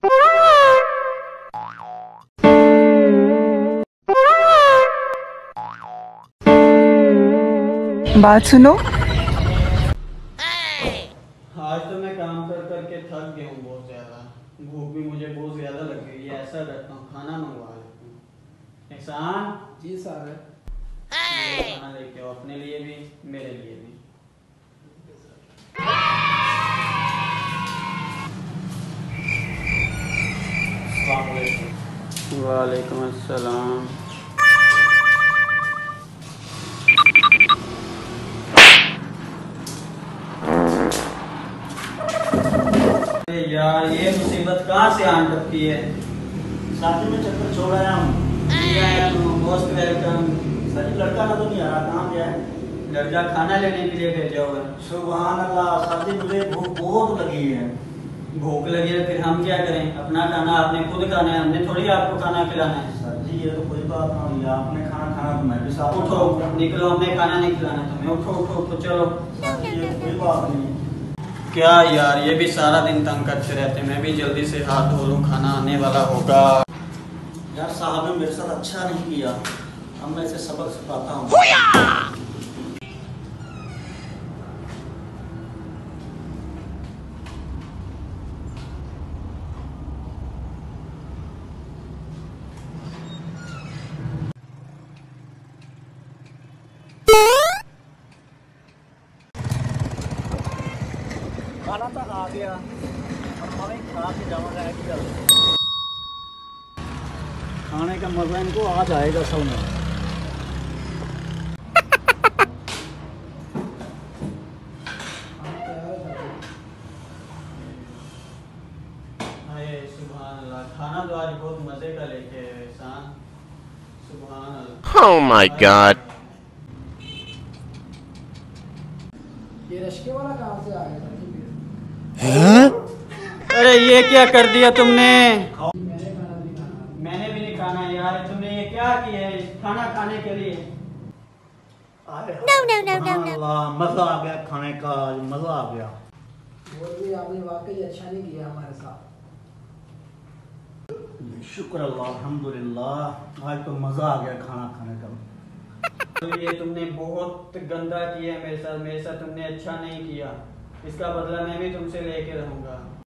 बात सुनो। आज तो मैं काम कर करके थक गया हूँ बहुत ज्यादा। भूख भी मुझे बहुत ज्यादा लग गई है। ऐसा करता हूँ, खाना मंगवा लेता हूँ। एहसान जी साहब। खाना लेके आओ, अपने लिए भी मेरे लिए भी। वालेकुम अस्सलाम। यार ये मुसीबत कहाँ से आन टपकी है। शादी में चक्कर छोड़ आया हूँ। Most welcome. सच लड़का ना तो नहीं आ रहा, कहाँ गया है? दर्जा खाना लेने के लिए भेजा हुआ है। सुभान अल्लाह, शादी मुझे भूख बहुत लगी है। भूख लगी है फिर हम क्या करें? अपना खाना आपने खुद खाना है, हमने थोड़ी आपको खाना खिलाना है। सर जी ये तो कोई बात ना हुई, आपने खाना खाना तो मैं भी साथ उठो निकलो, हमने खाना नहीं खिलाना तुम्हें। उठो उठो उठो चलो। सर जी ये तो कोई बात नहीं है। क्या यार ये भी सारा दिन तंग करते रहते। मैं भी जल्दी से हाथ धो लूँ, खाना आने वाला होगा। यार साहब ने मेरे साथ अच्छा नहीं किया, अब मैं इसे सबक सिखाता हूँ। खाना तो आ गया, अब हमें खा के जाऊँगा। खाने का मजा इनको आ जाएगा असल में। सुभान अल्लाह, खाना तो आज बहुत मजे का लेके आए एहसान। सुभान अल्लाह। Oh my God. ये रश्के वाला कहाँ से आ गया? अरे ये क्या कर दिया तुमने? मैंने भी नहीं खाना यार। तुमने ये क्या किया है खाना खाने के लिए? अल्लाह मजा आ गया खाने का, मजा आ गया। बोल भी आपने वाकई अच्छा नहीं किया हमारे साथ। शुक्र अल्लाह, अल्हम्दुलिल्लाह, आज तो मजा आ गया खाना खाने का। तो ये तुमने बहुत गंदा किया है मेरे साथ तुमने अच्छा नहीं किया। इसका बदला मैं भी तुमसे लेके रहूंगा।